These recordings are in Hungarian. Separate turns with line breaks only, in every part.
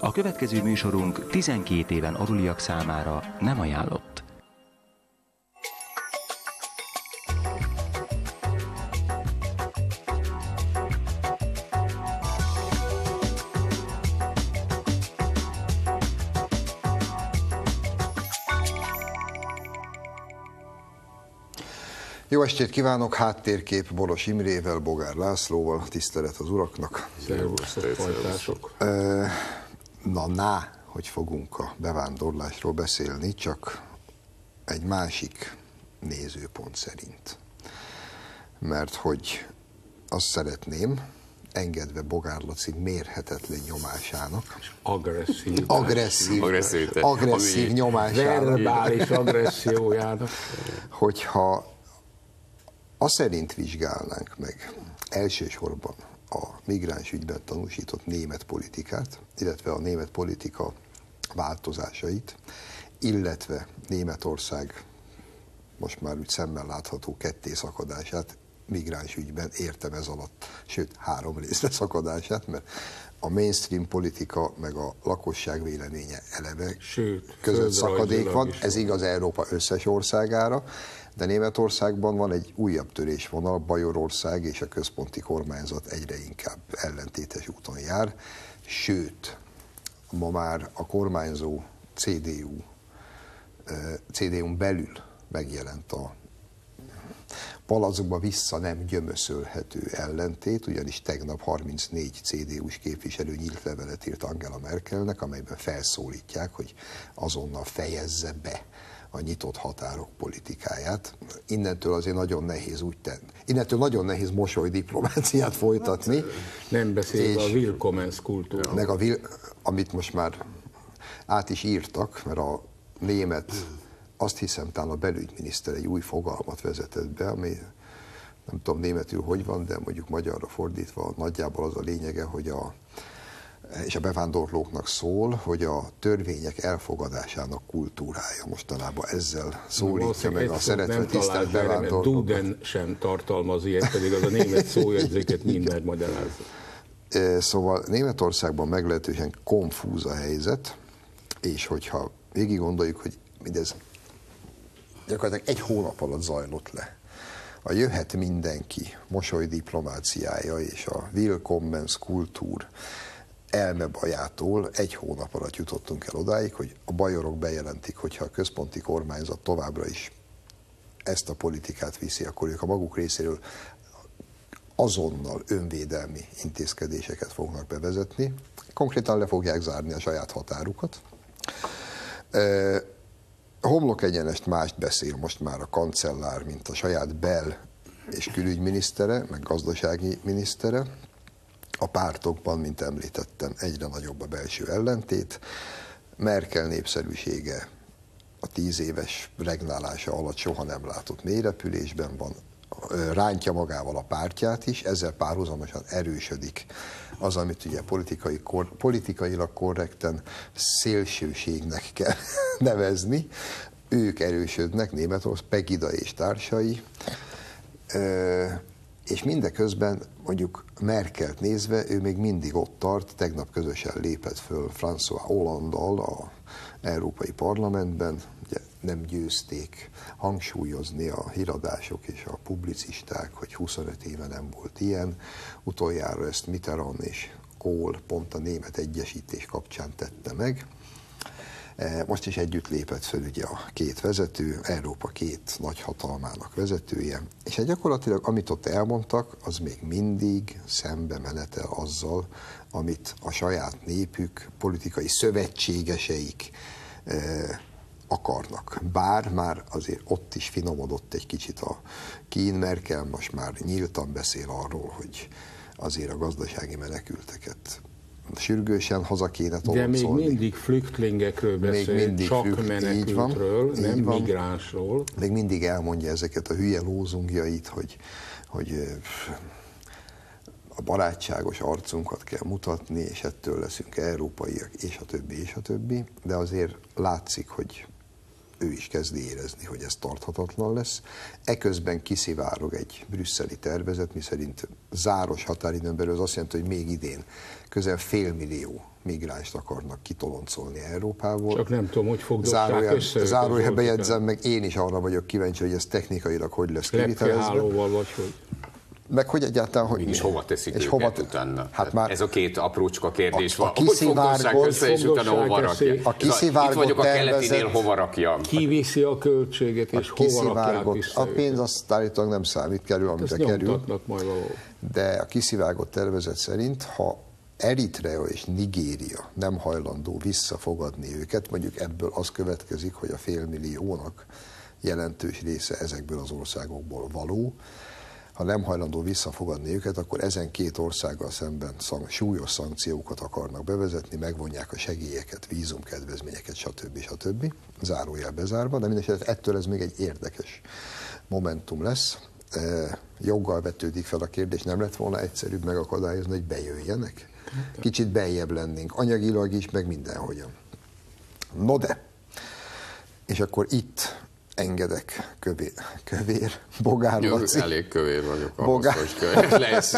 A következő műsorunk 12 éven aluliak számára nem ajánlott.
Jó estét kívánok! Háttérkép Boros Imrével, Bogár Lászlóval, tisztelet az uraknak.
Szervusztok.
Hogy fogunk a bevándorlásról beszélni, csak egy másik nézőpont szerint. Mert hogy azt szeretném, engedve Bogár Laci mérhetetlen nyomásának, agresszív nyomásának,
verbális agressziójának,
hogyha azt szerint vizsgálnánk meg elsősorban a migráns ügyben tanúsított német politikát, illetve a német politika változásait, illetve Németország most már úgy szemmel látható kettészakadását migráns ügyben, értem ez alatt, sőt 3 részre szakadását, mert a mainstream politika meg a lakosság véleménye eleve között szakadék van, ez igaz Európa összes országára, de Németországban van egy újabb törésvonal, Bajorország és a központi kormányzat egyre inkább ellentétes úton jár, sőt, ma már a kormányzó CDU-n belül megjelent a palackba vissza nem gyömöszölhető ellentét, ugyanis tegnap 34 CDU-s képviselő nyílt levelet írt Angela Merkelnek, amelyben felszólítják, hogy azonnal fejezze be a nyitott határok politikáját. Innentől azért nagyon nehéz úgy tenni. Innentől nagyon nehéz mosolydiplomáciát folytatni.
Nem beszélve a willkommens kultúra.
Meg amit most már át is írtak, mert a német, azt hiszem, talán a belügyminiszter egy új fogalmat vezetett be, ami nem tudom németül hogy van, de mondjuk magyarra fordítva nagyjából az a lényege, hogy és a bevándorlóknak szól, hogy a törvények elfogadásának kultúrája mostanában ezzel szólítja meg a szeretve tisztelt bevándorlókat.
Duden sem tartalmaz ilyet, pedig az a német szójegyzéket mind megmagyarázza.
Szóval Németországban meglehetősen konfúz a helyzet, és hogyha végig gondoljuk, hogy mindez gyakorlatilag 1 hónap alatt zajlott le. A jöhet mindenki mosolydiplomáciája és a willkommens kultúr elmebajától 1 hónap alatt jutottunk el odáig, hogy a bajorok bejelentik, hogyha a központi kormányzat továbbra is ezt a politikát viszi, akkor ők a maguk részéről azonnal önvédelmi intézkedéseket fognak bevezetni. Konkrétan le fogják zárni a saját határukat. Homlok egyenest mást beszél most már a kancellár, mint a saját bel- és külügyminisztere, meg gazdasági minisztere. A pártokban, mint említettem, egyre nagyobb a belső ellentét. Merkel népszerűsége a 10 éves regnálása alatt soha nem látott mélyrepülésben van, rántja magával a pártját is, ezzel párhuzamosan erősödik az, amit ugye politikailag korrekten szélsőségnek kell nevezni. Ők erősödnek, Németország, Pegida és társai, és mindeközben mondjuk Merkelt nézve, ő még mindig ott tart, tegnap közösen lépett föl François Hollande-dal az Európai Parlamentben, ugye nem győzték hangsúlyozni a híradások és a publicisták, hogy 25 éve nem volt ilyen. Utoljára ezt Mitterrand és Kohl pont a német egyesítés kapcsán tette meg. Most is együtt lépett föl ugye a 2 vezető, Európa 2 nagyhatalmának vezetője, és gyakorlatilag amit ott elmondtak, az még mindig szembe menetel azzal, amit a saját népük, politikai szövetségeseik akarnak. Bár már azért ott is finomodott egy kicsit a kín, Merkel most már nyíltan beszél arról, hogy azért a gazdasági menekülteket sürgősen haza kéne toloncolni.
De még mindig flüchtlingekről beszél, csak menekültről, nem migránsról.
Még mindig elmondja ezeket a hülye lózungjait, hogy a barátságos arcunkat kell mutatni, és ettől leszünk európaiak, és a többi, és a többi. De azért látszik, hogy ő is kezdi érezni, hogy ez tarthatatlan lesz. Eközben kiszivárog egy brüsszeli tervezet, miszerint záros határidőn belül, az azt jelenti, hogy még idén közel 500 000 migránst akarnak kitoloncolni Európából.
Csak nem tudom, hogy fogdossák össze.
Zárójelbe jegyzem meg, én is arra vagyok kíváncsi, hogy ez technikailag hogy lesz kivitelezve.
Vagy hogy?
Meg hogy egyáltalán, hogy...
És hova teszik őket utána?
Hát már
ez a két aprócska kérdés van.
Hogy fogdossák
össze, és utána hova rakja? Itt vagyok a keletinél, hova rakjam?
Kiviszi a költséget, és hova rakják vissza?
A pénz azt állítólag nem számít, kerül, amire kerül. De a kiszivárgott tervezet szerint, ha Eritrea és Nigéria nem hajlandó visszafogadni őket, mondjuk ebből az következik, hogy a 500 000-nak jelentős része ezekből az országokból való, ha nem hajlandó visszafogadni őket, akkor ezen két országgal szemben súlyos szankciókat akarnak bevezetni, megvonják a segélyeket, vízumkedvezményeket, stb. Zárójel bezárva, de mindesetre ettől ez még egy érdekes momentum lesz. Joggal vetődik fel a kérdés, nem lett volna egyszerűbb megakadályozni, hogy bejöjjenek? Kicsit beljebb lennénk, anyagilag is, meg mindenhogyan. No de, és akkor itt engedek kövér, Bogár Laci.
Elég kövér vagyok ahhoz, hogy kövér lesz.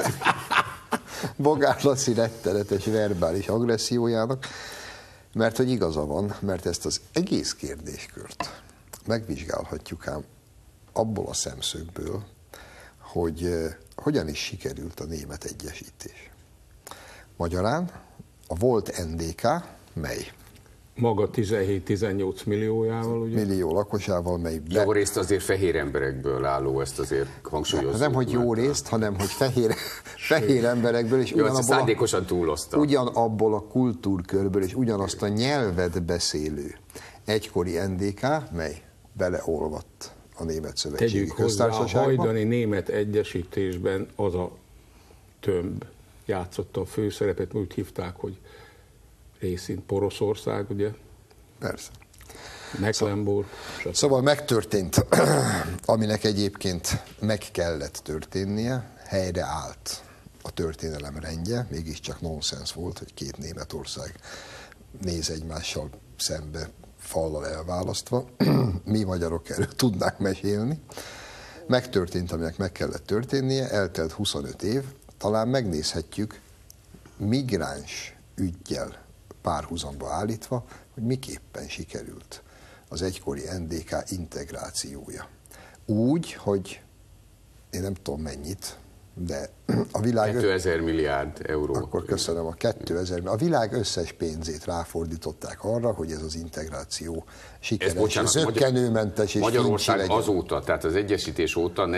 Bogár Laci rettenetes verbális agressziójának, mert hogy igaza van, mert ezt az egész kérdéskört megvizsgálhatjuk ám abból a szemszögből, hogy hogyan is sikerült a német egyesítés. Magyarán a volt NDK, mely
maga 17-18 milliójával, ugye?
Millió lakosával, mely...
Jó részt azért fehér emberekből álló, ezt azért hangsúlyozzuk.
Nem, hogy jó részt, hanem, hogy fehér emberekből, és
szándékosan túloztam.
Ugyanabból a kultúrkörből, és ugyanazt a nyelvet beszélő egykori NDK, mely beleolvadt a Német Szövetségi Köztársaságba.
Tegyük hozzá, a hajdani német egyesítésben az a tömb játszotta a főszerepet, úgy hívták, hogy részint Poroszország, ugye?
Persze.
Mecklenburg.
Szóval megtörtént, aminek egyébként meg kellett történnie, helyreállt a történelem rendje, mégiscsak nonsens volt, hogy két Németország néz egymással szembe, fallal elválasztva. Mi magyarok erről tudnák mesélni. Megtörtént, aminek meg kellett történnie, eltelt 25 év, talán megnézhetjük migráns üggyel párhuzamba állítva, hogy miképpen sikerült az egykori NDK integrációja. Úgy, hogy én nem tudom mennyit, de a világ...
2000 milliárd euró.
Akkor köszönöm, a 2000, a világ összes pénzét ráfordították arra, hogy ez az integráció sikeres, zökkenőmentes és
Magyarország azóta, tehát az egyesítés óta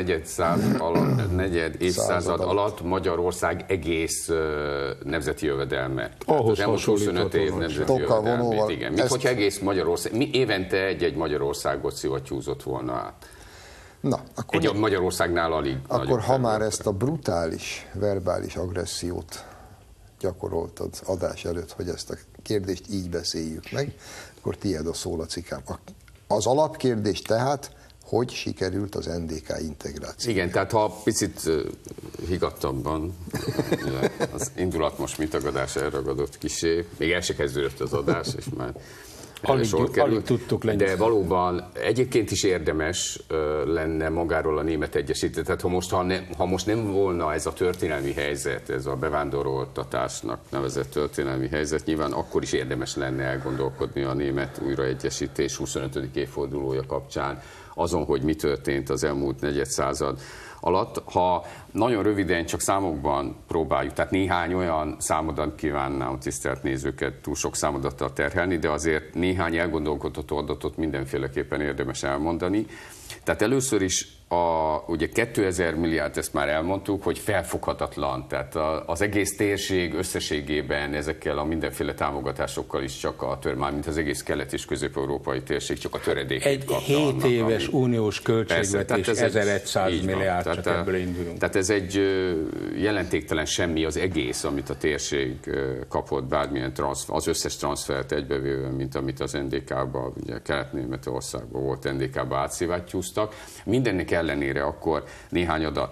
negyed évszázad alatt Magyarország egész nemzeti jövedelme.
Ahhoz
az elmúlt 25 év nemzeti jövedelmét. Igen. Mint hogyha egész Magyarország, évente egy Magyarországot szivattyúzott volna át.
Na, akkor
Magyarországnál alig.
Akkor ha már ezt a brutális verbális agressziót gyakoroltad adás előtt, hogy ezt a kérdést így beszéljük meg, akkor tiéd a szó, Lacikám. Az alapkérdés tehát, hogy sikerült az NDK integráció?
Igen, tehát ha picit higgadtabban, az indulat most mitagadás elragadott kisé, még el se kezdődött az adás, és már
alig tudtuk lenni.
De valóban egyébként is érdemes lenne magáról a német egyesítést. Tehát ha most nem volna ez a történelmi helyzet, ez a bevándoroltatásnak nevezett történelmi helyzet, nyilván akkor is érdemes lenne elgondolkodni a német újraegyesítés 25. évfordulója kapcsán azon, hogy mi történt az elmúlt negyedszázad alatt. Ha nagyon röviden csak számokban próbáljuk, tehát néhány olyan számadat kívánnám tisztelt nézőket túl sok számadattal terhelni, de azért néhány elgondolkodható adatot mindenféleképpen érdemes elmondani. Tehát először is ugye 2000 milliárd, ezt már elmondtuk, hogy felfoghatatlan, tehát az egész térség összességében ezekkel a mindenféle támogatásokkal is csak mint az egész kelet- és közép-európai térség csak a töredékét kapta.
Egy 7 éves uniós költségvetés, 1100 milliárd, csak ebből indulunk.
Tehát ez egy jelentéktelen semmi az egész, amit a térség kapott, bármilyen az összes transfert egybevéve, mint amit az NDK-ba, ugye Kelet-Németországban volt NDK-ba átsziváttyúztak. Mindennek ellenére akkor néhány adat.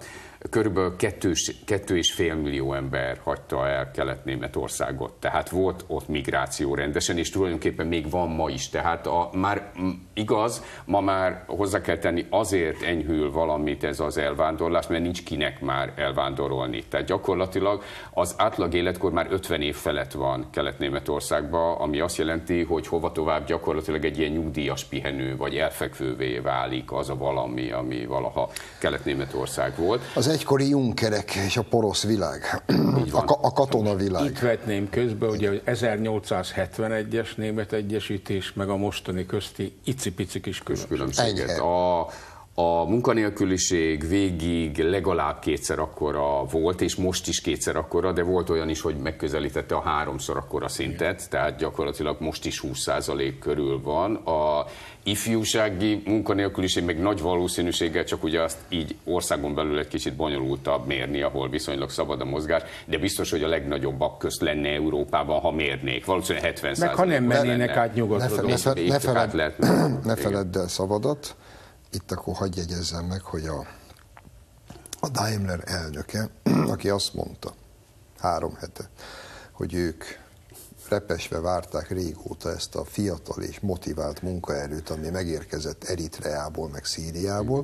körülbelül 2,5 millió ember hagyta el Kelet-Németországot. Tehát volt ott migráció rendesen, és tulajdonképpen még van ma is. Tehát már igaz, ma már hozzá kell tenni, azért enyhül valamit ez az elvándorlás, mert nincs kinek már elvándorolni. Tehát gyakorlatilag az átlag életkor már 50 év felett van Kelet-Németországban, ami azt jelenti, hogy hova tovább gyakorlatilag egy ilyen nyugdíjas pihenő, vagy elfekvővé válik az a valami, ami valaha Kelet-Németország volt.
Az egykori Junckerek és a porosz világ, a katonavilág. Itt
vetném közbe, ugye, hogy 1871-es német egyesítés, meg a mostani közti icipici kis különbséget.
A munkanélküliség végig legalább kétszer akkora volt, és most is kétszer akkora, de volt olyan is, hogy megközelítette a 3-szor akkora szintet, tehát gyakorlatilag most is 20% körül van. A ifjúsági munkanélküliség meg nagy valószínűséggel, csak ugye azt így országon belül egy kicsit bonyolultabb mérni, ahol viszonylag szabad a mozgás, de biztos, hogy a legnagyobbak közt lenne Európában, ha mérnék. Valószínűleg 70%.
Meg ha nem mennének át nyugodtan.
Ne feledd el szabadat. Itt akkor hadd jegyezzem meg, hogy a Daimler elnöke, aki azt mondta 3 hete, hogy ők repesve várták régóta ezt a fiatal és motivált munkaerőt, ami megérkezett Eritreából, meg Szíriából,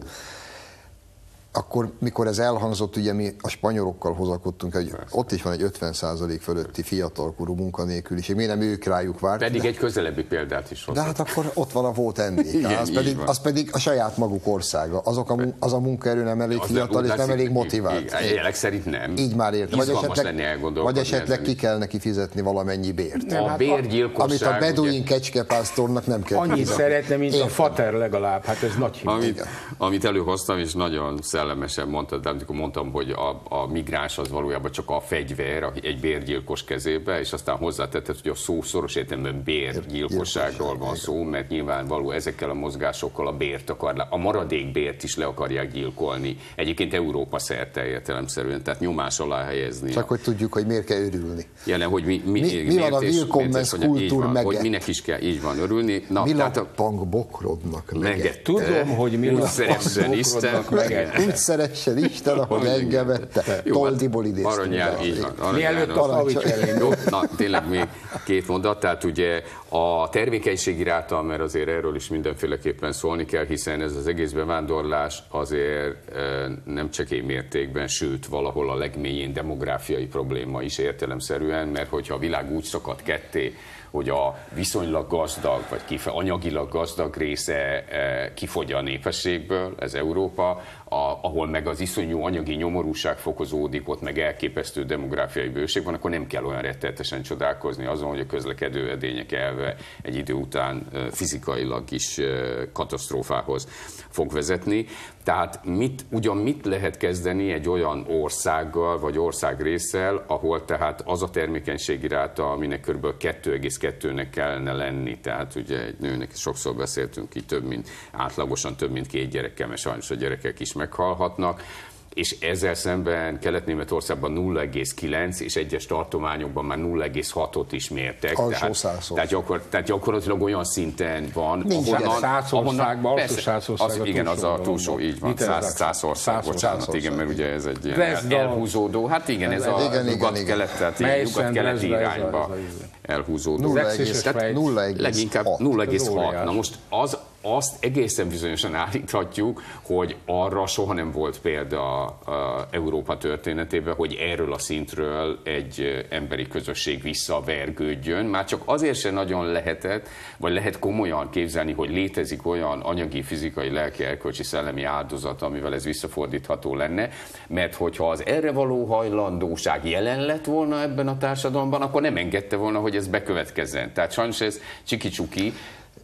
akkor, mikor ez elhangzott, ugye mi a spanyolokkal hozakodtunk, hogy ott is van egy 50% fölötti fiatalkorú munkanélküliség. Miért nem ők rájuk várt?
Pedig egy közelebbi példát is hozott.
De hát akkor ott van a volt NDK, az pedig a saját maguk országa. Az a munkaerő nem elég fiatal és nem elég motivált.
Jelek szerint nem.
Így már értem. Vagy esetleg ki kell neki fizetni valamennyi bért.
A bérgyilkosság.
Amit a beduin kecskepásztornak nem kell
annyit szeretne, mint a fater legalább. Hát ez nagy hiba.
Amit előhoztam, és nagyon szellemesen mondtad, de amikor mondtam, hogy a migráns az valójában csak a fegyver egy bérgyilkos kezébe, és aztán hozzátetted, hogy a szó szoros értelemben bérgyilkosságról van szó, mert nyilvánvaló ezekkel a mozgásokkal a bért a maradék bért is le akarják gyilkolni. Egyébként Európa szerte értelemszerűen, tehát nyomás alá helyezni.
Csak hogy tudjuk, hogy miért kell örülni.
Jelen, hogy
mi van a willkommens kultúr meget?
Hogy minek is kell, így van, örülni.
Na, mi lappang bokrodnak meget?
Tudom, hogy mi lappang bokrodnak meget.
Úgy szeressen Isten, ahogy engem vette. Toldiból idéztem.
Aranyján, így van.
Mielőtt a Szavics elindult.
Na, tényleg még 2 mondat, tehát ugye a termékenységi ráta, mert azért erről is mindenféleképpen szólni kell, hiszen ez az egész bevándorlás azért nem csekély mértékben, sőt valahol a legmélyén demográfiai probléma is értelemszerűen, mert hogyha a világ úgy szakad ketté, hogy a viszonylag gazdag, vagy anyagilag gazdag része kifogy a népességből, ez Európa, ahol meg az iszonyú anyagi nyomorúság fokozódik, ott meg elképesztő demográfiai bőség van, akkor nem kell olyan rettenetesen csodálkozni azon, hogy a közlekedő edények elve egy idő után fizikailag is katasztrófához fog vezetni. Tehát mit lehet kezdeni egy olyan országgal, vagy országrésszel, ahol tehát az a termékenységi ráta, aminek kb. 2,2-nek kellene lenni. Tehát ugye egy nőnek sokszor beszéltünk így átlagosan több mint 2 gyerekkel, mert sajnos a gyerekek is meghalhatnak. És ezzel szemben Kelet-Németországban 0,9, és egyes tartományokban már 0,6-ot is mértek. Tehát gyakorlatilag olyan szinten van,
ahonnan...
Igen, az a túlsó, így van, 100 ország, bocsánat, igen, mert ugye ez egy elhúzódó, hát igen, ez a nyugat-kelet, tehát nyugat-keleti irányba elhúzódó. Leginkább 0,6. Na most azt egészen bizonyosan állíthatjuk, hogy arra soha nem volt példa Európa történetében, hogy erről a szintről egy emberi közösség visszavergődjön. Már csak azért sem nagyon lehetett, vagy lehet komolyan képzelni, hogy létezik olyan anyagi, fizikai, lelki, erkölcsi, szellemi áldozat, amivel ez visszafordítható lenne, mert hogyha az erre való hajlandóság jelen lett volna ebben a társadalomban, akkor nem engedte volna, hogy ez bekövetkezzen. Tehát sajnos ez csiki-csuki.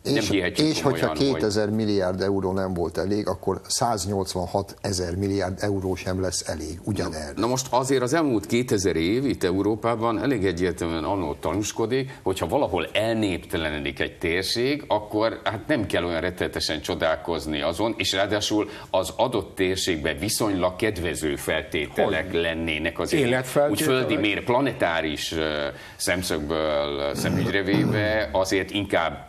És hogyha 2000 milliárd euró nem volt elég, akkor 186 000 milliárd euró sem lesz elég ugyanerre.
Na most azért az elmúlt 2000 év itt Európában elég egyértelműen annól tanúskodik, hogyha valahol elnéptelenedik egy térség, akkor hát nem kell olyan rettenetesen csodálkozni azon, és ráadásul az adott térségben viszonylag kedvező feltételek lennének az úgy földi planetáris szemszögből szemügyre véve, azért inkább az átlag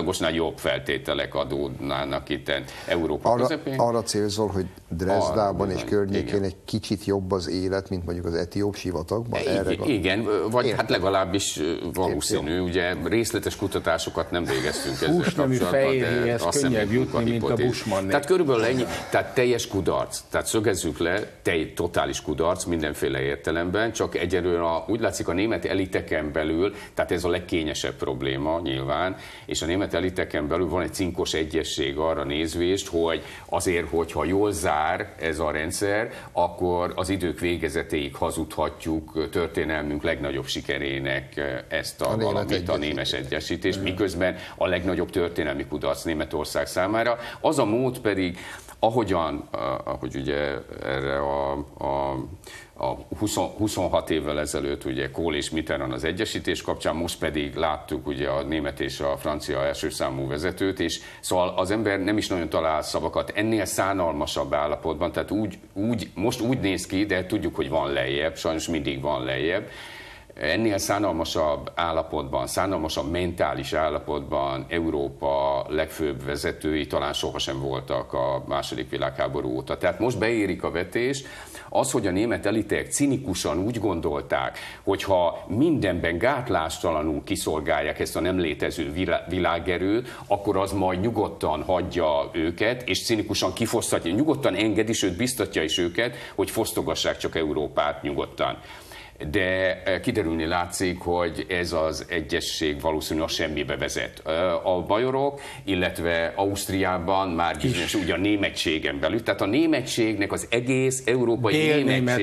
átlagosnál jobb feltételek adódnának itt Európa közepén.
Arra célzol, hogy Dresdában és környékén egy kicsit jobb az élet, mint mondjuk az etióp sivatagban?
Igen, vagy hát legalábbis valószínű, ugye részletes kutatásokat nem végeztünk ezzel kapcsolatban.
Fehérjéhez könnyebb jutni, mint a Bushmannél.
Tehát körülbelül ennyi, tehát teljes kudarc, tehát szögezzük le, totális kudarc mindenféle értelemben, csak egyelőre úgy látszik a német eliteken belül, tehát ez a legkényesebb probléma nyilván, és a német eliteken belül van egy cinkos egyesség arra nézvést, hogy azért, hogyha jól zár ez a rendszer, akkor az idők végezetéig hazudhatjuk történelmünk legnagyobb sikerének ezt a valamit, a némes egyesítést, miközben a legnagyobb történelmi kudarc Németország számára. Az a mód pedig, ahogy ugye erre a 26 évvel ezelőtt ugye Kohl és Mitterrand az egyesítés kapcsán, most pedig láttuk ugye a német és a francia első számú vezetőt, és szóval az ember nem is nagyon talál szavakat ennél szánalmasabb állapotban, tehát most úgy néz ki, de tudjuk, hogy van lejjebb, sajnos mindig van lejjebb. Ennél szánalmasabb állapotban, szánalmasabb mentális állapotban Európa legfőbb vezetői talán sohasem voltak a II. Világháború óta. Tehát most beérik a vetés, az, hogy a német elitek cinikusan úgy gondolták, hogyha mindenben gátlástalanul kiszolgálják ezt a nem létező világerőt, akkor az majd nyugodtan hagyja őket, és cinikusan kifosztatja, nyugodtan engedi, sőt biztatja is őket, hogy fosztogassák csak Európát nyugodtan. De kiderülni látszik, hogy ez az egyesség valószínűleg semmibe vezet. A bajorok, illetve Ausztriában már bizonyos ugye a németségen belül, tehát a németségnek az egész európai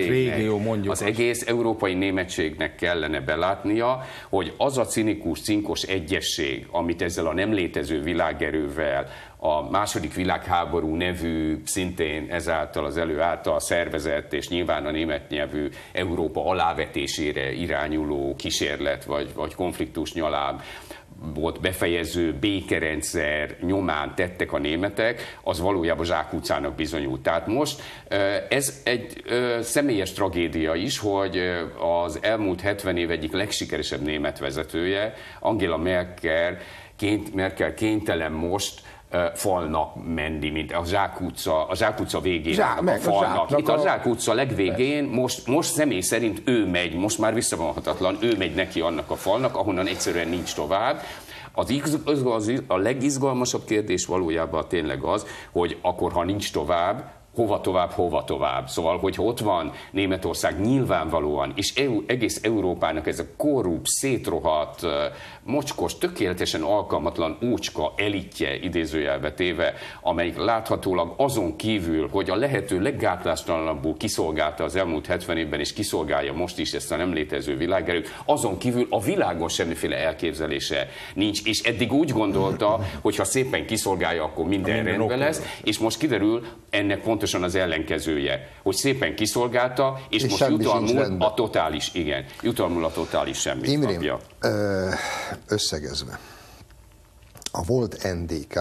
németségnek kellene belátnia, hogy az a cinikus, cinkos egyesség, amit ezzel a nem létező világerővel, a II. Világháború nevű, szintén ezáltal az elő által szervezett, és nyilván a német nyelvű Európa alávetésére irányuló kísérlet, vagy konfliktus nyalám volt befejező békerendszer nyomán tettek a németek, az valójában zsákutcának bizonyult. Tehát most ez egy személyes tragédia is, hogy az elmúlt 70 év egyik legsikeresebb német vezetője, Angela Merkel kénytelen most falnak menni, mint a zsákutca végén a falnak. Itt a zsákutca legvégén most személy szerint ő megy, most már visszavonhatatlan, ő megy neki annak a falnak, ahonnan egyszerűen nincs tovább. A legizgalmasabb kérdés valójában tényleg az, hogy akkor, ha nincs tovább, hova tovább. Szóval, hogyha ott van Németország nyilvánvalóan, és egész Európának ez a korrupt, szétrohadt, mocskos, tökéletesen alkalmatlan ócska elitje idézőjelbe téve, amelyik láthatólag azon kívül, hogy a lehető leggátlástalanabból kiszolgálta az elmúlt 70 évben, és kiszolgálja most is ezt a nem létező világerőt, azon kívül a világon semmiféle elképzelése nincs, és eddig úgy gondolta, hogy ha szépen kiszolgálja, akkor minden rendben lesz, és most kiderül ennek pontosan az ellenkezője, hogy szépen kiszolgálta, és most jutalmul a totális semmit.
Imrém, összegezve, a volt NDK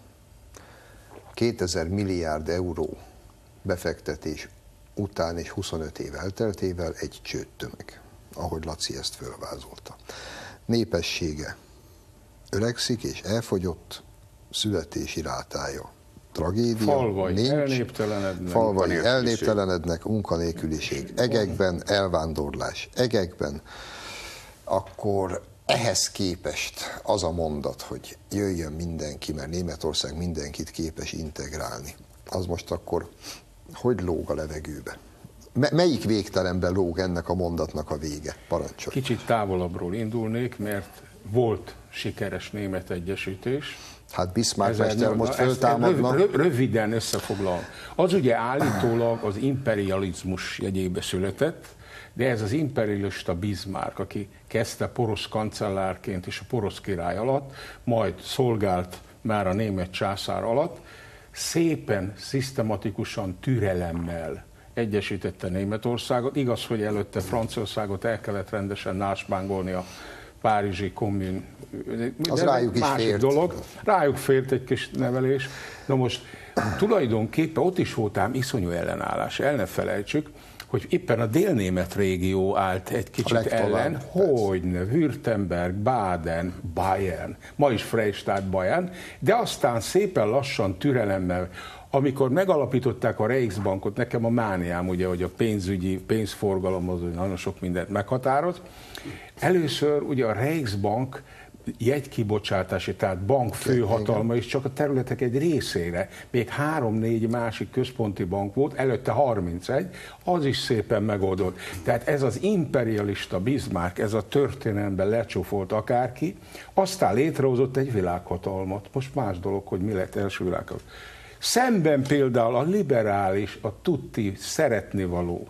2000 milliárd euró befektetés után és 25 év elteltével egy csődtömeg, ahogy Laci ezt fölvázolta. Népessége öregszik és elfogyott, születési rátája tragédia, falvai elnéptelenednek, munkanélküliség egekben, elvándorlás egekben, akkor ehhez képest az a mondat, hogy jöjjön mindenki, mert Németország mindenkit képes integrálni, az most akkor hogy lóg a levegőbe? Melyik végtelenben lóg ennek a mondatnak a vége? Parancsolj.
Kicsit távolabbról indulnék, mert volt sikeres német egyesítés.
Hát Bismarck mester most föltámadnak.
Röviden összefoglalom. Az ugye állítólag az imperializmus jegyébe született, de ez az imperialista Bismarck, aki kezdte porosz kancellárként és a porosz király alatt, majd szolgált már a német császár alatt, szépen, szisztematikusan, türelemmel egyesítette Németországot. Igaz, hogy előtte Franciaországot el kellett rendesen násbángolni a párizsi kommun.
Az rájuk is fért.
Dolog. Rájuk fért egy kis nevelés. Na most tulajdonképpen ott is volt ám iszonyú ellenállás. El ne felejtsük, hogy éppen a délnémet régió állt egy kicsit ellen, hogyne, Württemberg, Baden, Bayern, ma is Freistaat, Bayern, de aztán szépen lassan, türelemmel, amikor megalapították a Reichsbankot, nekem a mániám, ugye, hogy a pénzforgalom az nagyon sok mindent meghatároz. Először ugye a Reichsbank jegykibocsátási, tehát bank főhatalma is csak a területek egy részére, még 3-4 másik központi bank volt, előtte 31, az is szépen megoldott. Tehát ez az imperialista Bismarck, ez a történelemben lecsúfolt akárki, aztán létrehozott egy világhatalmat. Most más dolog, hogy mi lett első világhatalom. Szemben például a liberális, a tutti szeretnivaló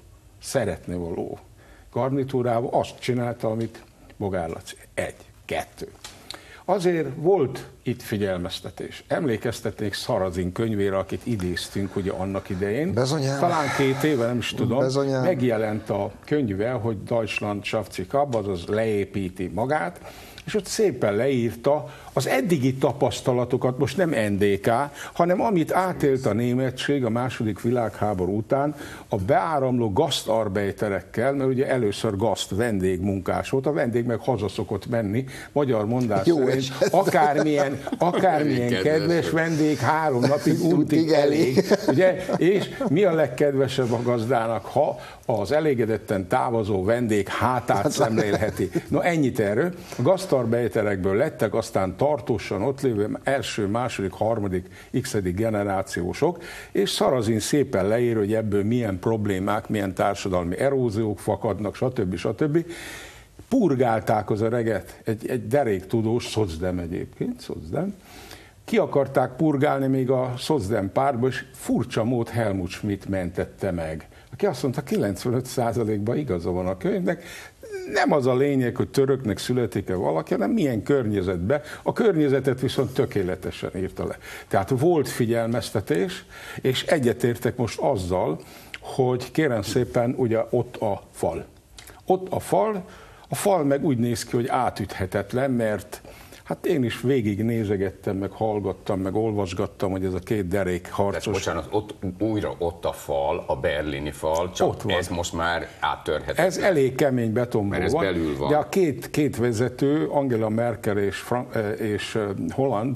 garnitúrával azt csinálta, amit Bogár Laci. 1, 2. Azért volt itt figyelmeztetés. Emlékeztetnék Sarrazin könyvére, akit idéztünk ugye annak idején.
Bezonyám.
Talán 2 éve, nem is tudom,
Bezonyám.
megjelent a könyve, hogy Deutschland schafft sich ab, azaz leépíti magát, és ott szépen leírta az eddigi tapasztalatokat, most nem NDK, hanem amit átélt a németség a második világháború után a beáramló gastarbeiterekkel, mert ugye először gaszt vendégmunkás volt, a vendég meg haza szokott menni, magyar mondás szerint akármilyen kedves vendég 3 napig untig elég. Ugye? És mi a legkedvesebb a gazdának, ha az elégedetten távozó vendég hátát szemlélheti. No, ennyit erről. A gastarbeiterekből lettek aztán tartósan ott lévő első, második, harmadik, x-edik generációsok, és Sarrazin szépen leír, hogy ebből milyen problémák, milyen társadalmi eróziók fakadnak, stb. Purgálták az öreget, egy derék tudós, szocdem egyébként, szocdem, ki akarták purgálni még a szocdem pártba, és furcsa mód Helmut Schmidt mentette meg. Aki azt mondta, 95%-ban igaza van a könyvnek, nem az a lényeg, hogy töröknek születik-e valaki, hanem milyen környezetben. A környezetet viszont tökéletesen írta le. Tehát volt figyelmeztetés, és egyetértek most azzal, hogy kérem szépen, ugye ott a fal. Ott a fal meg úgy néz ki, hogy átüthetetlen, mert hát én is végig nézegettem, meg hallgattam, meg olvasgattam, hogy ez a 2 derék harcos.
Bocsánat, ott a fal, a berlini fal, csak ez most már áttörhetetlen.
Ez elég kemény betonból
van, belül van.
De a két vezető, Angela Merkel és Holland,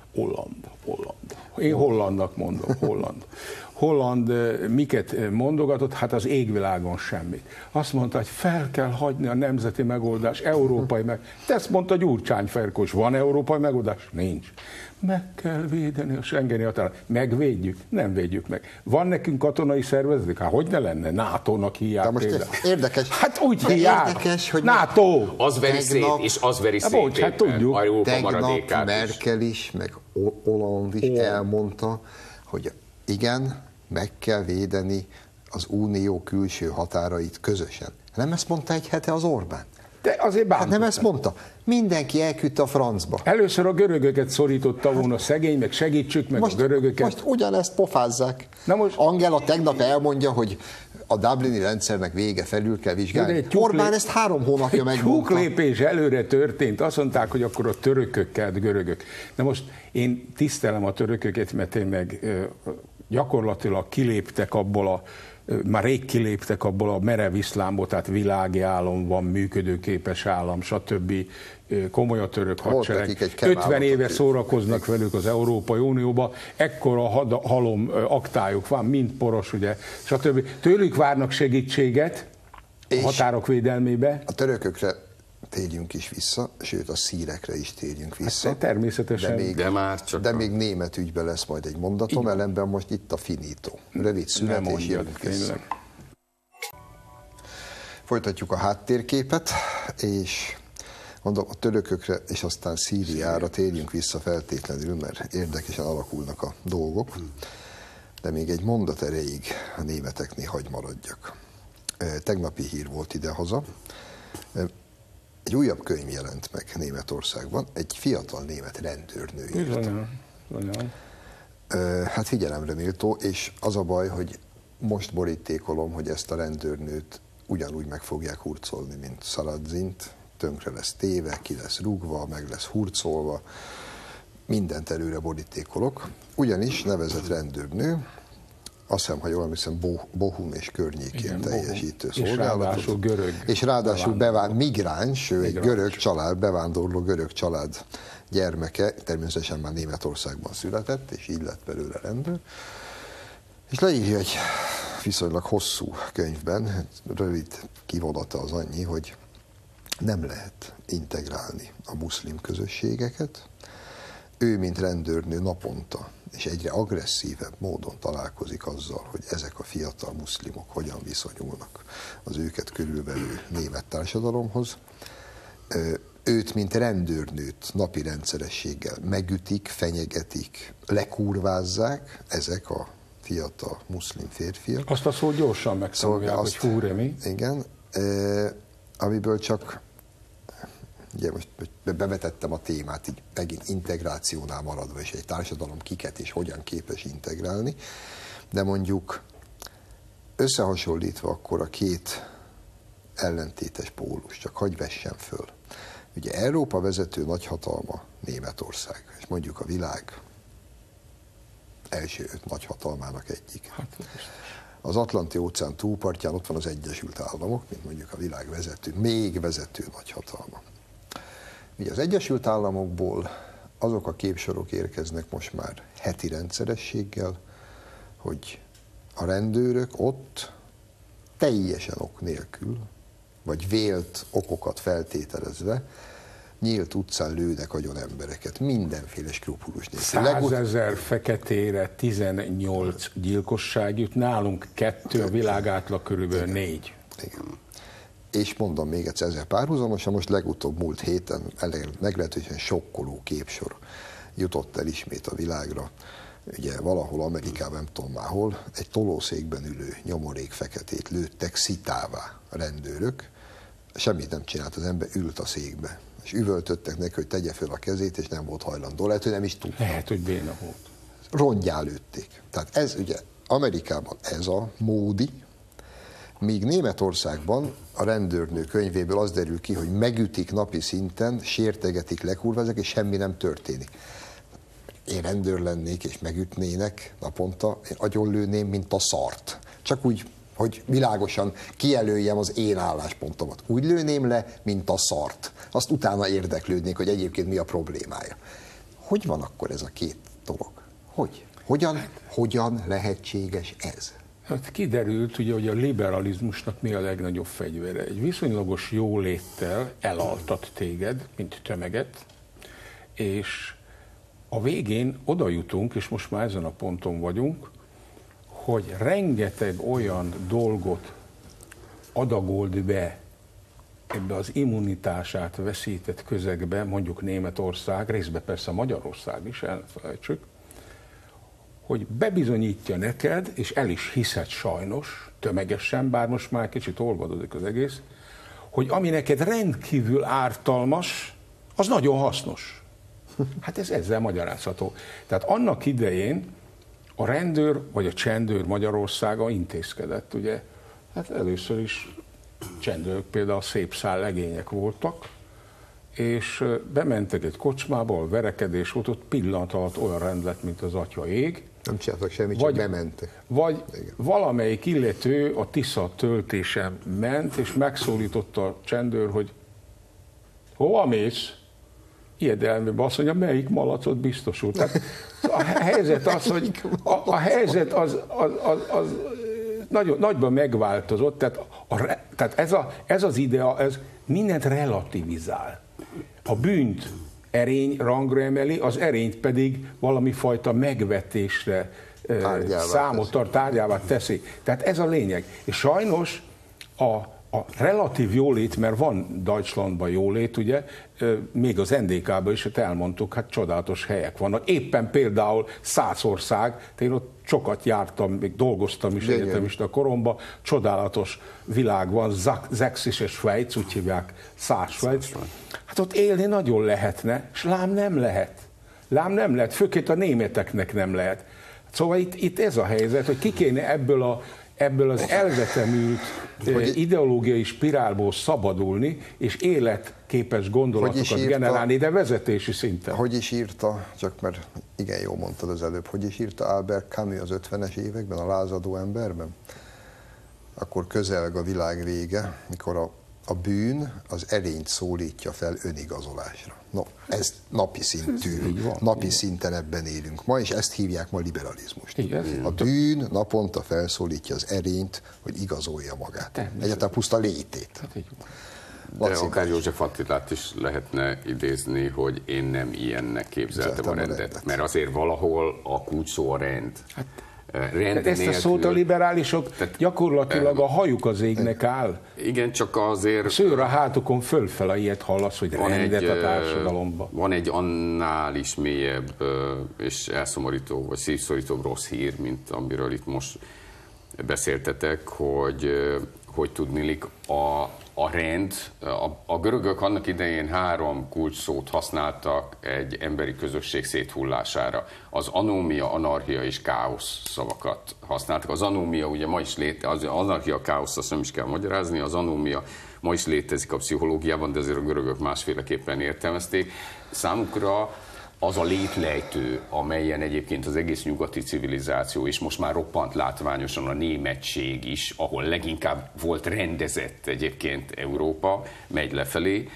én Hollandnak mondom, Holland miket mondogatott? Hát az égvilágon semmit. Azt mondta, hogy fel kell hagyni a nemzeti megoldás, európai meg. De ezt mondta Gyurcsány Ferkós, van európai megoldás? Nincs. Meg kell védeni a schengeni határt. Megvédjük? Nem védjük meg. Van nekünk katonai szervezetük? Hát hogy ne lenne? NATO-nak hívják.
Most érdekes.
Hát úgy hívják.
Érdekes, hogy
NATO.
Az veri szét, és az veri szét.
Bocs, hát tudjuk.
Tegnap Merkel is, meg Hollande is elmondta, hogy igen, meg kell védeni az unió külső határait közösen. Nem ezt mondta egy hete az Orbán?
De azért
hát nem ezt mondta. Mindenki elküldte a francba.
Először a görögöket szorította volna szegény, meg segítsük meg a görögöket.
Most ugyanezt pofázzák. Angela tegnap elmondja, hogy a Dublini rendszernek vége, felül kell vizsgálni. Orbán ezt 3 hónapja megmondta.
Egy lépés előre történt, azt mondták, hogy akkor a törökökkel, görögök. Na most én tisztelem a törököket, mert tényleg gyakorlatilag kiléptek abból már rég kiléptek abból a merev iszlámból, tehát világi állam van, működőképes állam, stb. Komoly a török hadsereg. 50 éve szórakoznak velük az Európai Unióba, ekkora halom aktájuk van, mind poros, ugye, stb. Tőlük várnak segítséget a határok védelmébe.
A törökökre térjünk is vissza, sőt a szírekre is térjünk vissza.
Hát természetesen.
De még német ügyben lesz majd egy mondatom, ellenben most itt a finito. Rövid szünet és jövünk vissza. Folytatjuk a háttérképet, és mondom, a törökökre és aztán Szíriára térjünk vissza feltétlenül, mert érdekesen alakulnak a dolgok. De még egy mondat erejéig a németeknél hagy maradjak. Tegnapi hír volt idehaza. Egy újabb könyv jelent meg Németországban, egy fiatal német rendőrnő írta. Hát figyelemre méltó, és az a baj, hogy most borítékolom, hogy ezt a rendőrnőt ugyanúgy meg fogják hurcolni, mint Sarrazint, tönkre lesz téve, ki lesz rúgva, meg lesz hurcolva, mindent előre borítékolok. Ugyanis nevezett rendőrnő azt hiszem, ha jól emlékszem, Bohun és környékén teljesítő
szolgálatot.
És ráadásul migráns, ő egy görög család, bevándorló görög család gyermeke, természetesen már Németországban született, és így lett belőle rendőr. És leírja egy viszonylag hosszú könyvben, rövid kivonata az annyi, hogy nem lehet integrálni a muszlim közösségeket. Ő, mint rendőrnő naponta és egyre agresszívebb módon találkozik azzal, hogy ezek a fiatal muszlimok hogyan viszonyulnak az őket körülvevő német társadalomhoz. Őt, mint rendőrnőt napi rendszerességgel megütik, fenyegetik, lekurvázzák ezek a fiatal muszlim férfiak.
Azt a szót gyorsan megszólják, hogy húremi.
Igen, amiből csak, ugye most bevetettem a témát, így megint integrációnál maradva, és egy társadalom kiket és hogyan képes integrálni, de mondjuk összehasonlítva akkor a két ellentétes pólus, csak hagyj vessen föl. Ugye Európa vezető nagyhatalma Németország, és mondjuk a világ első 5 nagyhatalmának egyik. Az Atlanti-óceán túlpartján ott van az Egyesült Államok, mint mondjuk a világ még vezető nagyhatalma. Ugye az Egyesült Államokból azok a képsorok érkeznek most már heti rendszerességgel, hogy a rendőrök ott teljesen ok nélkül, vagy vélt okokat feltételezve, nyílt utcán lőnek agyon embereket, mindenféle skrupulus nélkül.
100 000 feketére 18 gyilkosság jut, nálunk 2, a világ átlag körülbelül 4.
Igen. És mondom még egyszer, ezzel párhuzamosan, most legutóbb múlt héten meglehetősen sokkoló képsor jutott el ismét a világra. Ugye valahol Amerikában, nem tudom már hol, egy tolószékben ülő nyomorék feketét lőttek szitává a rendőrök. Semmit nem csinált, az ember ült a székbe. És üvöltöttek neki, hogy tegye föl a kezét, és nem volt hajlandó. Lehet, hogy nem is tudta.
Lehet, hogy béna volt.
Rongyá lőtték. Tehát ez ugye Amerikában ez a módi, míg Németországban a rendőrnő könyvéből az derül ki, hogy megütik napi szinten, sértegetik, lekurváznak, és semmi nem történik. Én rendőr lennék, és megütnének naponta, én agyonlőném, mint a szart. Csak úgy, hogy világosan kijelöljem az én álláspontomat. Úgy lőném le, mint a szart. Azt utána érdeklődnék, hogy egyébként mi a problémája. Hogy van akkor ez a két dolog? Hogyan lehetséges ez?
Hát kiderült, ugye, hogy a liberalizmusnak mi a legnagyobb fegyvere. Egy viszonylagos jóléttel elaltat téged, mint tömeget, és a végén oda jutunk, és most már ezen a ponton vagyunk, hogy rengeteg olyan dolgot adagold be ebbe az immunitását veszített közegbe, mondjuk Németország, részben persze Magyarország is, elfelejtsük, hogy bebizonyítja neked, és el is hiszed sajnos, tömegesen, bár most már kicsit olvadozik az egész, hogy ami neked rendkívül ártalmas, az nagyon hasznos. Hát ez ezzel magyarázható. Tehát annak idején a rendőr vagy a csendőr Magyarországa intézkedett, ugye? Hát először is csendőrök például szép szál legények voltak, és bementek egy kocsmába, a verekedés volt, ott pillanat alatt olyan rend lett, mint az atya ég.
Nem csináltak semmit, csak bementek.
Vagy valamelyik illető a Tisza töltésen ment, és megszólította a csendőr, hogy hova mész? Ijedelmében azt mondja, melyik malacot biztosul. Tehát a helyzet az, hogy a helyzet az nagyban megváltozott, tehát ez az idea, ez mindent relativizál. A bűnt erény rangra emeli, az erényt pedig valami fajta megvetésre tárgyává teszi. Tehát ez a lényeg. És sajnos a relatív jólét, mert van Deutschlandban jólét, ugye, még az NDK-ban is, hát elmondtuk, hát csodálatos helyek vannak. Éppen például Szászország, én ott sokat jártam, még dolgoztam is egyetemista koromban, csodálatos világ van, Sächsisch és Svájc, úgy hívják Szász-Svájc. Hát ott élni nagyon lehetne, és lám nem lehet. Lám nem lehet, főként a németeknek nem lehet. Szóval itt ez a helyzet, hogy ki kéne ebből a ebből az elvetemült ideológiai spirálból szabadulni, és életképes gondolatokat generálni, de vezetési szinten.
Hogy is írta, csak mert igen, jól mondtad az előbb, hogy is írta Albert Camus az 50-es években, a Lázadó emberben? Akkor közelg a világ vége, mikor a bűn az erényt szólítja fel önigazolásra. No, ez napi szintű, napi szinten ebben élünk ma, és ezt hívják ma liberalizmust. A bűn naponta felszólítja az erényt, hogy igazolja magát. Egyáltalán puszta létét.
De akár József Attilát is lehetne idézni, hogy én nem ilyennek képzeltem a rendet. Mert azért valahol a kulcs szó a rend.
Ezt a szót a liberálisok gyakorlatilag a hajuk az égnek áll.
Igen, csak azért...
A szőr a hátukon fölfele ilyet hallasz, hogy rendet a társadalomba.
Van egy annál is mélyebb és elszomorító, vagy szívszorítóbb rossz hír, mint amiről itt most beszéltetek, hogy tudniillik a rend, a görögök annak idején 3 kulcsszót használtak egy emberi közösség széthullására. Az anómia, anarchia és káosz szavakat használtak. Az anómia ugye ma is létezik, az anarchia, káosz, azt nem is kell magyarázni, az anómia ma is létezik a pszichológiában, de azért a görögök másféleképpen értelmezték. Számukra az a létlejtő, amelyen egyébként az egész nyugati civilizáció, és most már roppant látványosan a németség is, ahol leginkább volt rendezett egyébként Európa, megy lefelé,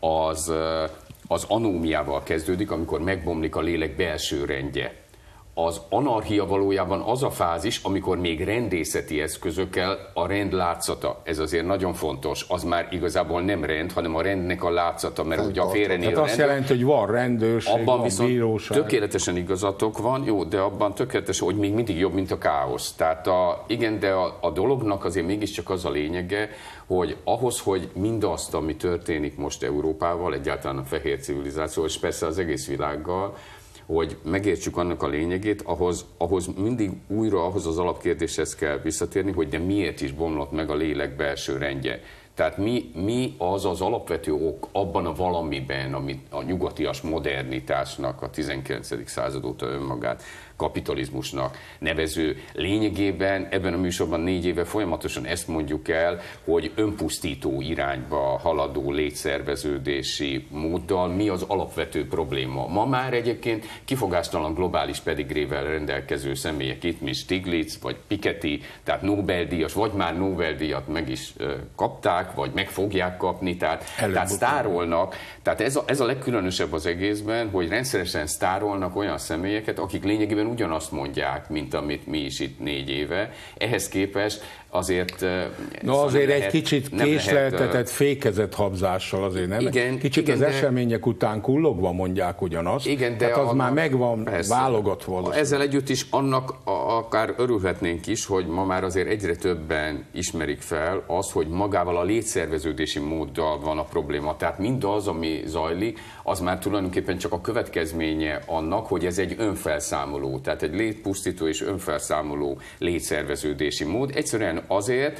az anómiával kezdődik, amikor megbomlik a lélek belső rendje. Az anarchia valójában az a fázis, amikor még rendészeti eszközökkel a rend látszata. Ez azért nagyon fontos. Az már igazából nem rend, hanem a rendnek a látszata, mert ugye a félrenél
rend. Azt jelenti, hogy van rendőrség,
abban
van
viszont
bíróság.
Tökéletesen igazatok van, jó, de abban tökéletesen, hogy még mindig jobb, mint a káosz. Tehát igen, de a dolognak azért mégiscsak az a lényege, hogy ahhoz, hogy mindazt, ami történik most Európával, egyáltalán a fehér civilizációval, és persze az egész világgal, hogy megértsük annak a lényegét, ahhoz mindig újra ahhoz az alapkérdéshez kell visszatérni, hogy de miért is bomlott meg a lélek belső rendje. Tehát mi az az alapvető ok abban a valamiben, amit a nyugatias modernitásnak a 19. század óta önmagát kapitalizmusnak nevező lényegében, ebben a műsorban 4 éve folyamatosan ezt mondjuk el, hogy önpusztító irányba haladó létszerveződési móddal mi az alapvető probléma. Ma már egyébként kifogástalan globális pedigrével rendelkező személyek itt, mint Stiglitz vagy Piketty, tehát Nobel-díjas, vagy már Nobel-díjat meg is kapták, vagy meg fogják kapni, tehát sztárolnak. Tehát ez a legkülönösebb az egészben, hogy rendszeresen sztárolnak olyan személyeket, akik lényegében ugyanazt mondják, mint amit mi is itt 4 éve. Ehhez képest azért...
azért egy kicsit késleltetett, fékezett habzással azért nem?
Igen,
kicsit igen, az események után kullogva mondják ugyanazt.
Igen, de
az már megvan válogatva.
Ezzel együtt is annak akár örülhetnénk is, hogy ma már azért egyre többen ismerik fel az, hogy magával a létszerveződési móddal van a probléma. Tehát mindaz, ami zajlik, az már tulajdonképpen csak a következménye annak, hogy ez egy önfelszámoló, tehát egy létpusztító és önfelszámoló létszerveződési mód. Egyszerűen azért,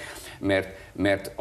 mert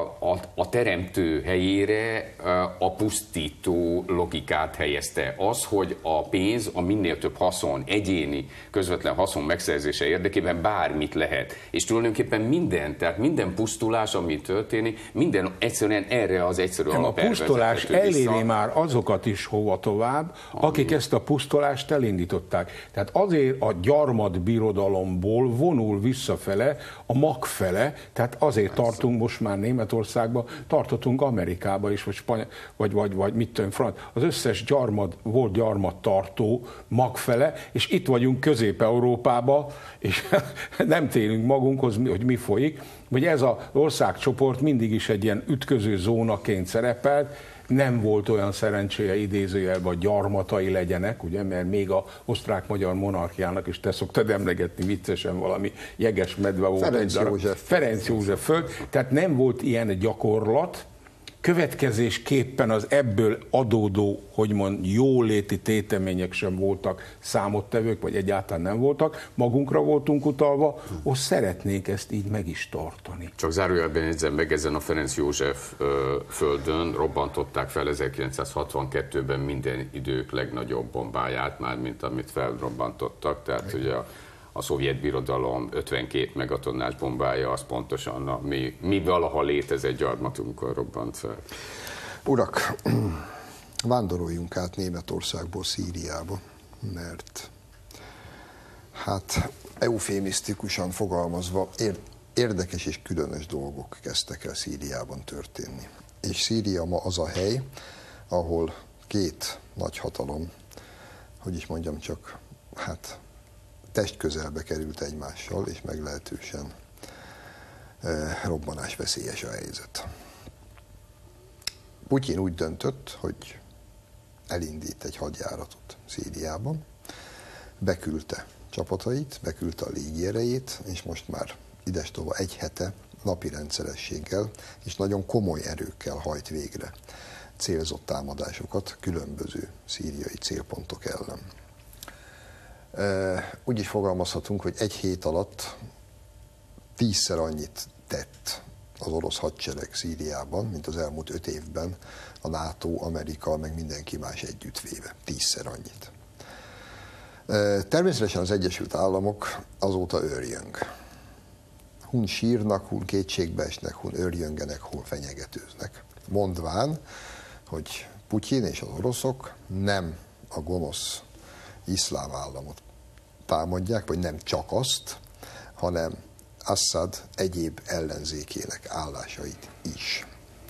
a teremtő helyére a pusztító logikát helyezte. Az, hogy a pénz, a minél több haszon, egyéni, közvetlen haszon megszerzése érdekében bármit lehet. És tulajdonképpen minden, tehát minden pusztulás, ami történik, minden egyszerűen erre az egyszerű alapelve.
A pusztulás eléri már azokat is hova tovább, akik ezt a pusztulást elindították. Tehát azért a gyarmatbirodalomból vonul visszafele, a mag fele, tehát azért tartunk most már Németországba, tartottunk Amerikába is, vagy mit tudom, az összes volt gyarmattartó magfele, és itt vagyunk Közép-Európába, és nem térünk magunkhoz, hogy mi folyik, vagy ez az országcsoport mindig is egy ilyen ütköző zónaként szerepelt, nem volt olyan szerencséje idézőjelben, hogy gyarmatai legyenek, ugye, mert még az osztrák-magyar monarchiának is te szoktad emlegetni viccesen valami jeges medve volt. Ferenc József föld. Tehát nem volt ilyen gyakorlat, következésképpen az ebből adódó, hogy mond, jóléti tétemények sem voltak számottevők, vagy egyáltalán nem voltak, magunkra voltunk utalva, és szeretnék ezt így meg is tartani.
Csak zárójelben jegyzem meg, ezen a Ferenc József földön robbantották fel 1962-ben minden idők legnagyobb bombáját, már mint amit felrobbantottak, tehát ugye a szovjet birodalom 52 megatonnás bombája, az pontosan mi valaha létezett gyarmatunkon robbant fel.
Urak, vándoroljunk át Németországból Szíriába, mert hát eufémisztikusan fogalmazva érdekes és különös dolgok kezdtek el Szíriában történni. És Szíria ma az a hely, ahol két nagyhatalom, hogy is mondjam csak, hát testközelbe került egymással, és meglehetősen robbanásveszélyes a helyzet. Putyin úgy döntött, hogy elindít egy hadjáratot Szíriában, beküldte csapatait, beküldte a légierejét, és most már idestova egy hete napi rendszerességgel és nagyon komoly erőkkel hajt végre célzott támadásokat különböző szíriai célpontok ellen. Úgy is fogalmazhatunk, hogy egy hét alatt 10-szer annyit tett az orosz hadsereg Szíriában, mint az elmúlt 5 évben a NATO, Amerika, meg mindenki más együttvéve. 10-szer annyit. Természetesen az Egyesült Államok azóta őrjöng. Hun sírnak, hun kétségbe esnek, hun őrjöngenek, hun fenyegetőznek. Mondván, hogy Putyin és az oroszok nem a gonosz iszlám államot támadják, vagy nem csak azt, hanem Assad egyéb ellenzékének állásait is.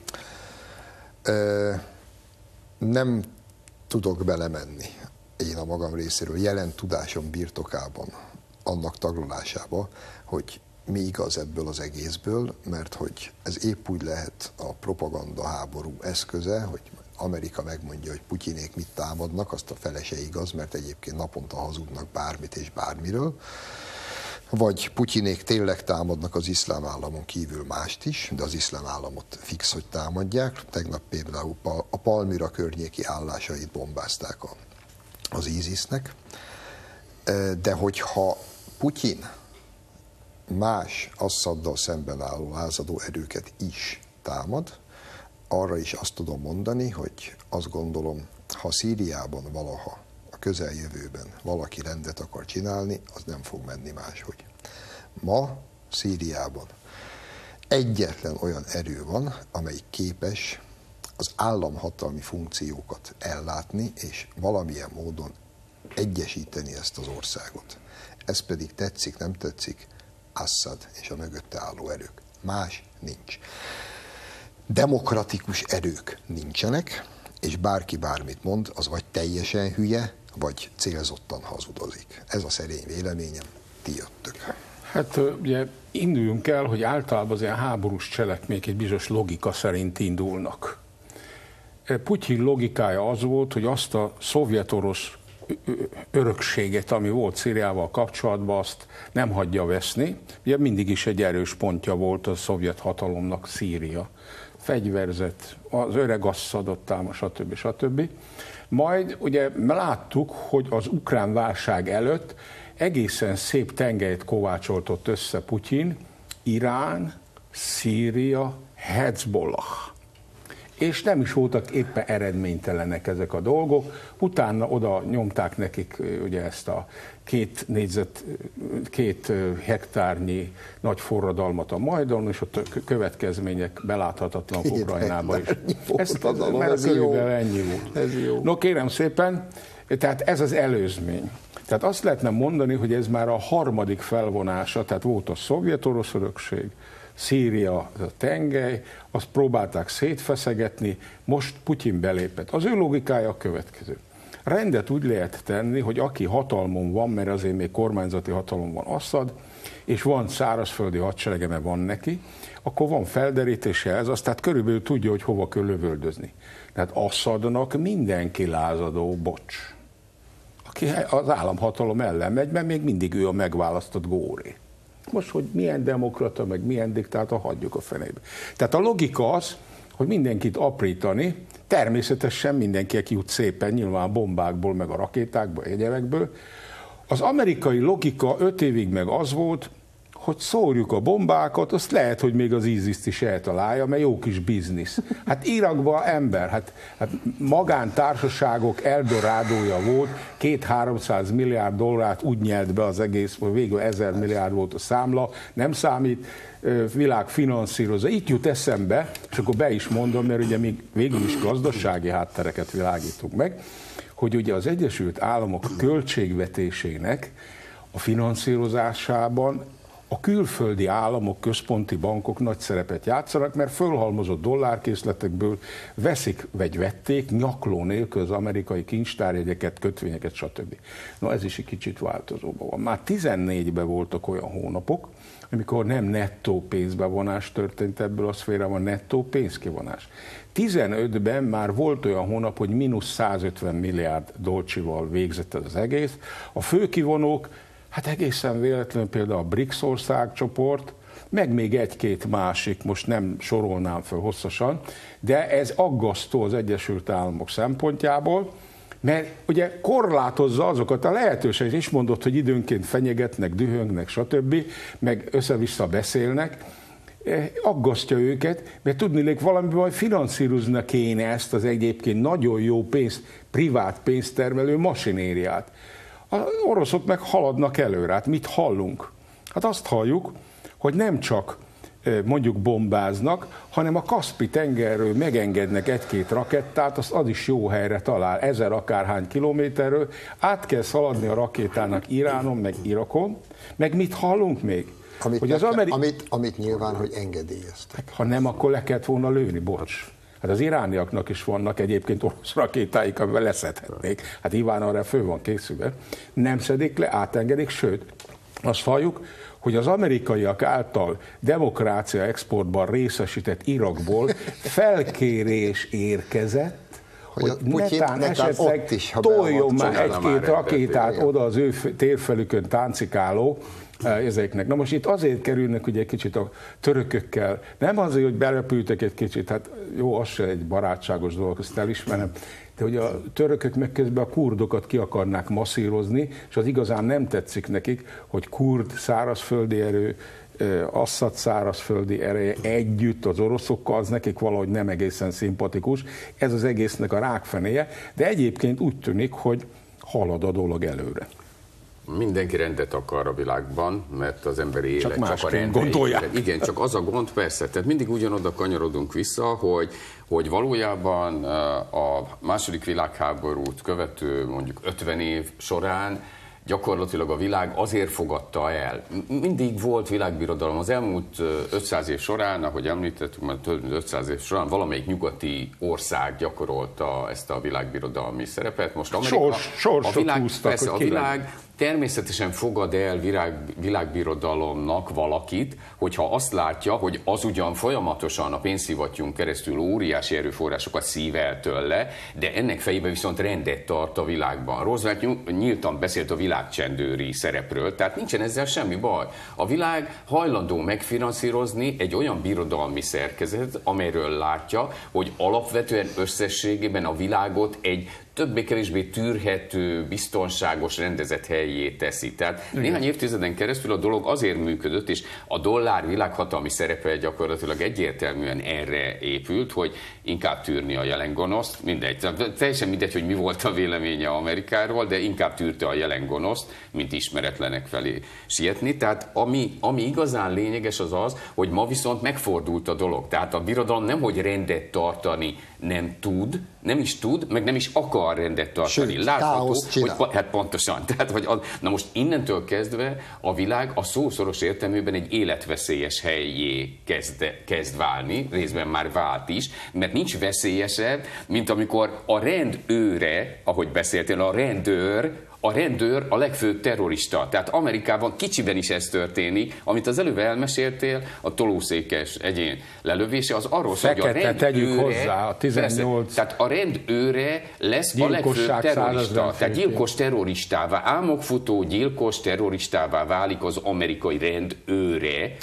Nem tudok belemenni én a magam részéről jelen tudásom birtokában annak taglalásába, hogy mi igaz ebből az egészből, mert hogy ez épp úgy lehet a propaganda háború eszköze, hogy Amerika megmondja, hogy Putyinék mit támadnak, azt a fele se igaz, mert egyébként naponta hazudnak bármit és bármiről, vagy Putyinék tényleg támadnak az iszlám államon kívül mást is, de az iszlám államot fix, hogy támadják. Tegnap például a Palmyra környéki állásait bombázták az ISIS-nek, de hogyha Putyin más Assaddal szemben álló lázadó erőket is támad, arra is azt tudom mondani, hogy azt gondolom, ha Szíriában valaha a közeljövőben valaki rendet akar csinálni, az nem fog menni máshogy. Ma Szíriában egyetlen olyan erő van, amelyik képes az államhatalmi funkciókat ellátni, és valamilyen módon egyesíteni ezt az országot. Ez pedig tetszik, nem tetszik, Assad és a mögötte álló erők. Más nincs. Demokratikus erők nincsenek, és bárki bármit mond, az vagy teljesen hülye, vagy célzottan hazudozik. Ez a szerény véleményem, ti jöttök.
Hát ugye induljunk el, hogy általában az ilyen háborús cselekmények egy bizonyos logika szerint indulnak. Putyin logikája az volt, hogy azt a szovjet-orosz örökséget, ami volt Szíriával kapcsolatban, azt nem hagyja veszni. Ugye mindig is egy erős pontja volt a szovjet hatalomnak Szíria. Fegyverzet, az öreg Assadot támad, stb. Majd ugye láttuk, hogy az ukrán válság előtt egészen szép tengelyt kovácsoltott össze Putyin, Irán, Szíria, Hezbollah. És nem is voltak éppen eredménytelenek ezek a dolgok. Utána oda nyomták nekik ugye ezt a 2 hektárnyi nagy forradalmat a Majdanon, és ott a következmények beláthatatlan Ukrajnába is. Ez körülbelül ennyi volt. Ez jó. No kérem szépen, tehát ez az előzmény. Tehát azt lehetne mondani, hogy ez már a harmadik felvonása, tehát volt a szovjet-orosz örökség, Szíria, a tengely, azt próbálták szétfeszegetni, most Putyin belépett. Az ő logikája a következő. Rendet úgy lehet tenni, hogy aki hatalmon van, mert azért még kormányzati hatalom van Assad, és van szárazföldi hadserege, mert van neki, akkor van felderítése ez, azt tehát körülbelül tudja, hogy hova kell lövöldözni. Tehát Assadnak mindenki lázadó, bocs. Aki az államhatalom ellen megy, mert még mindig ő a megválasztott góré. Most, hogy milyen demokrata, meg milyen diktátor, hagyjuk a fenébe. Tehát a logika az, hogy mindenkit aprítani, természetesen mindenki, aki jut szépen, nyilván a bombákból, meg a rakétákból, egyebekből. Az amerikai logika 5 évig meg az volt, hogy szórjuk a bombákat, azt lehet, hogy még az ISIS-t is eltalálja, mert jó kis biznisz. Hát Irakban ember, hát magántársaságok eldorádója volt, 200-300 milliárd dollárt úgy nyelt be az egész, hogy végül 1000 milliárd volt a számla, nem számít, világ finanszírozza. Itt jut eszembe, és akkor be is mondom, mert ugye még végül is gazdasági háttereket világítunk meg, hogy ugye az Egyesült Államok költségvetésének a finanszírozásában a külföldi államok, központi bankok nagy szerepet játszanak, mert fölhalmozott dollárkészletekből veszik, vagy vették nyakló nélkül az amerikai kincstárjegyeket, kötvényeket, stb. Na ez is egy kicsit változóban van. Már 14-ben voltak olyan hónapok, amikor nem nettó pénzbevonás történt ebből a szférában, nettó pénzkivonás. 15-ben már volt olyan hónap, hogy mínusz 150 milliárd dolcsival végzett ez az egész. A főkivonók, hát egészen véletlenül például a BRICS országcsoport, meg még egy-két másik, most nem sorolnám föl hosszasan, de ez aggasztó az Egyesült Államok szempontjából, mert ugye korlátozza azokat a lehetőségeket, és mondott, hogy időnként fenyegetnek, dühöngnek, stb., meg össze-vissza beszélnek, aggasztja őket, mert tudniillik valamiben majd finanszírozni kéne ezt az egyébként nagyon jó privát pénztermelő masinériát. Az oroszok meg haladnak előre. Hát mit hallunk? Hát azt halljuk, hogy nem csak mondjuk bombáznak, hanem a Kaszpi-tengerről megengednek egy-két rakettát, az is jó helyre talál, 1000 akárhány kilométerről, át kell szaladni a rakétának Iránon, meg Irakon, meg mit hallunk még?
Amit nyilván, hogy engedélyeztek.
Ha nem, akkor le kellett volna lőni, bocs. Hát az irániaknak is vannak egyébként orosz rakétáik, amivel leszedhetnék. Hát Iván arra föl van készülve. Nem szedik le, átengedik, sőt, azt halljuk, hogy az amerikaiak által demokrácia exportban részesített Irakból felkérés érkezett, hogy netán esetleg toljon már egy-két rakétát oda az ő térfelükön táncikáló ezeknek. Na most itt azért kerülnek ugye kicsit a törökökkel, nem azért, hogy berepültek egy kicsit, hát jó, az se egy barátságos dolog, ezt elismerem, de hogy a törökök meg közben a kurdokat ki akarnák masszírozni, és az igazán nem tetszik nekik, hogy kurd szárazföldi erő, Assad szárazföldi ereje együtt az oroszokkal, az nekik valahogy nem egészen szimpatikus. Ez az egésznek a rákfenéje, de egyébként úgy tűnik, hogy halad a dolog előre.
Mindenki rendet akar a világban, mert az emberi élet csak a
rendben.
Igen, csak az a gond persze, tehát mindig ugyanoda kanyarodunk vissza, hogy valójában a második világháborút követő mondjuk 50 év során gyakorlatilag a világ azért fogadta el. Mindig volt világbirodalom. Az elmúlt 500 év során, ahogy említettük, már több mint 500 év során valamelyik nyugati ország gyakorolta ezt a világbirodalmi szerepet. Most Amerika, a világ természetesen fogad el világbirodalomnak valakit, hogyha azt látja, hogy az ugyan folyamatosan a pénzszivattyún keresztül óriási erőforrásokat szív el tőle, de ennek fejében viszont rendet tart a világban. Roosevelt nyíltan beszélt a világcsendőri szerepről, tehát nincsen ezzel semmi baj. A világ hajlandó megfinanszírozni egy olyan birodalmi szerkezet, amelyről látja, hogy alapvetően összességében a világot egy többé-kevésbé tűrhető, biztonságos, rendezett helyé teszi. Tehát néhány évtizeden keresztül a dolog azért működött, és a dollár világhatalmi szerepe gyakorlatilag egyértelműen erre épült, hogy inkább tűrni a jelen gonoszt, mindegy. Teljesen mindegy, hogy mi volt a véleménye Amerikáról, de inkább tűrte a jelen gonoszt, mint ismeretlenek felé sietni. Tehát ami igazán lényeges az az, hogy ma viszont megfordult a dolog. Tehát a birodalom nemhogy rendet tartani nem tud, nem is tud, meg nem is akar rendet tartani.
Sőt,
látható, hogy hát pontosan. Tehát, hogy na most innentől kezdve a világ a szó szoros értelműben egy életveszélyes helyé kezd válni, részben már vált is, mert nincs veszélyesebb, mint amikor a rendőre, ahogy beszéltél, a rendőr a legfőbb terrorista. Tehát Amerikában kicsiben is ez történik, amit az előbb elmeséltél, a tolószékes egyén lelövése, az arról szól, hogy a rendőre...
tegyük hozzá, a 18.
Tehát a rendőre lesz a legfőbb terrorista. Tehát gyilkos terroristává, álmokfutó gyilkos terroristává válik az amerikai rendőre.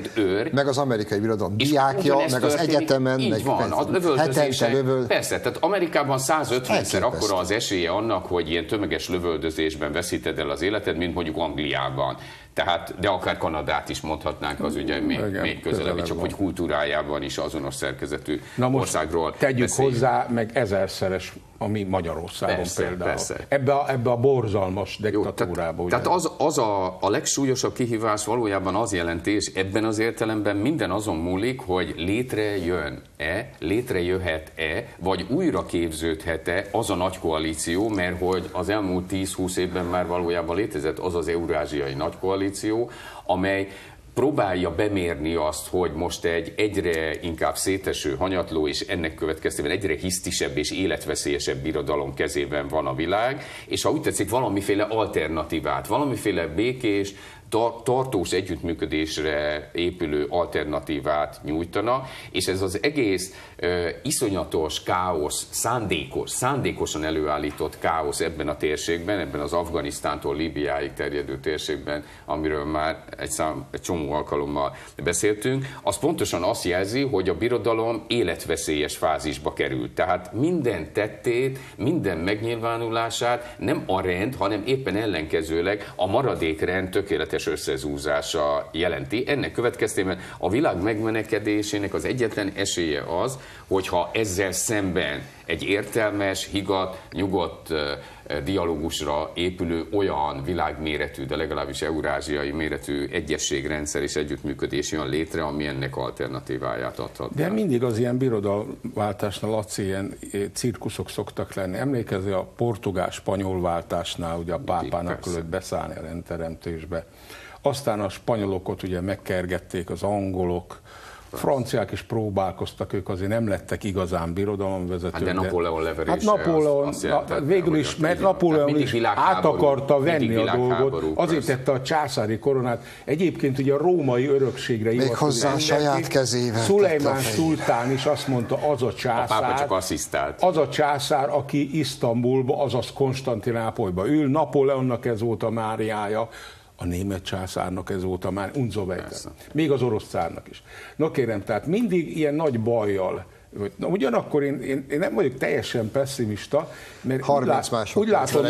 Meg az amerikai birodalom diákja, meg az egyetemen.
Így van, a lövöldözések. Persze, tehát Amerikában 150-szer akkora az esélye annak, hogy ilyen tömeges lövöldözésben veszíted el az életed, mint mondjuk Angliában. Tehát, de akár Kanadát is mondhatnánk az ugye még közelebb, csak hogy kultúrájában is azonos szerkezetű országról
tegyük
beszéljünk.
hozzá, meg ezerszeres, ami Magyarországon
persze,
például.
Persze.
Ebbe a borzalmas diktatúrába.
Tehát az a legsúlyosabb kihívás valójában az jelenti, és ebben az értelemben minden azon múlik, hogy létrejön-e, létrejöhet-e, vagy újra képződhet-e az a nagy koalíció, mert hogy az elmúlt 10-20 évben már valójában létezett az az eurázsiai nagy koalíció, amely próbálja bemérni azt, hogy most egy egyre inkább széteső, hanyatló, és ennek következtében egyre hisztisebb és életveszélyesebb birodalom kezében van a világ, és ha úgy tetszik, valamiféle alternatívát, valamiféle békés, tartós együttműködésre épülő alternatívát nyújtana, és ez az egész iszonyatos káosz, szándékosan előállított káosz ebben a térségben, ebben az Afganisztántól Líbiáig terjedő térségben, amiről már egy csomó alkalommal beszéltünk, az pontosan azt jelzi, hogy a birodalom életveszélyes fázisba került. Tehát minden tettét, minden megnyilvánulását nem a rend, hanem éppen ellenkezőleg a maradék rend tökéletes összezúzása jelenti. Ennek következtében a világ megmenekedésének az egyetlen esélye az, hogyha ezzel szemben egy értelmes, higgadt, nyugodt dialógusra épülő olyan világméretű, de legalábbis eurázsiai méretű egyességrendszer és együttműködés jön létre, ami ennek alternatíváját adhat.
De mindig az ilyen birodalomváltásnál, Laci, ilyen cirkuszok szoktak lenni. Emlékezni a portugál-spanyol váltásnál, ugye a pápának kellett beszállni a rendteremtésbe. Aztán a spanyolokat ugye megkergették az angolok, franciák is próbálkoztak, ők azért nem lettek igazán birodalomvezetők.
De Napóleon leverése
hát Napóleon, végül is, mert Napóleon is át akarta venni a dolgot, azért tette a császári koronát. Egyébként ugye a római örökségre
méghozzá a saját kezével.
Szulejmán szultán is azt mondta, az a császár,
a pápa csak asszisztált.
Az a császár, aki Isztambulba, azaz Konstantinápolyba ül, Napóleonnak ez volt a Máriája, a német császárnak ez volt a már unzovejten. Még az orosz cárnak is. No kérem, tehát mindig ilyen nagy bajjal. Ugyanakkor én nem vagyok teljesen pessimista, mert úgy látom,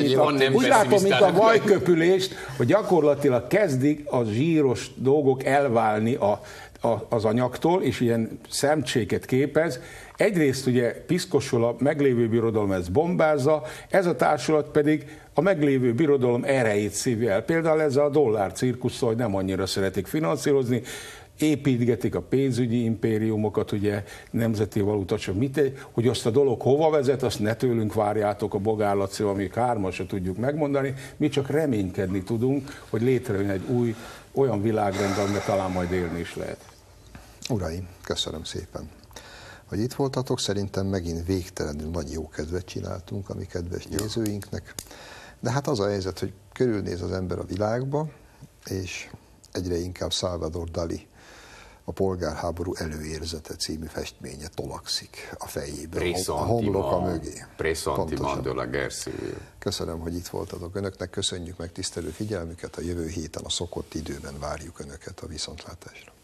mint a vajköpülést, hogy gyakorlatilag kezdik a zsíros dolgok elválni az anyagtól, és ilyen szemcséket képez. Egyrészt ugye piszkosul a meglévő birodalom, ez bombázza, ez a társulat pedig a meglévő birodalom erejét szívja el. Például ez a dollár cirkusz, hogy nem annyira szeretik finanszírozni, építgetik a pénzügyi impériumokat, ugye nemzeti valuta, csak mit, hogy azt a dolog hova vezet, azt ne tőlünk várjátok a bogárlacival, amíg hárman se tudjuk megmondani, mi csak reménykedni tudunk, hogy létrejön egy új olyan világrend, amiben talán majd élni is lehet.
Uraim, köszönöm szépen, hogy itt voltatok. Szerintem megint végtelenül nagy jó kedvet csináltunk a mi kedves nézőinknek. De hát az a helyzet, hogy körülnéz az ember a világba, és egyre inkább Salvador Dali A polgárháború előérzete című festménye tolakszik a fejébe, a homloka mögé.
Presentiment de la guerre civile.
Köszönöm, hogy itt voltatok. Önöknek köszönjük megtisztelő figyelmüket. A jövő héten a szokott időben várjuk Önöket a viszontlátásra.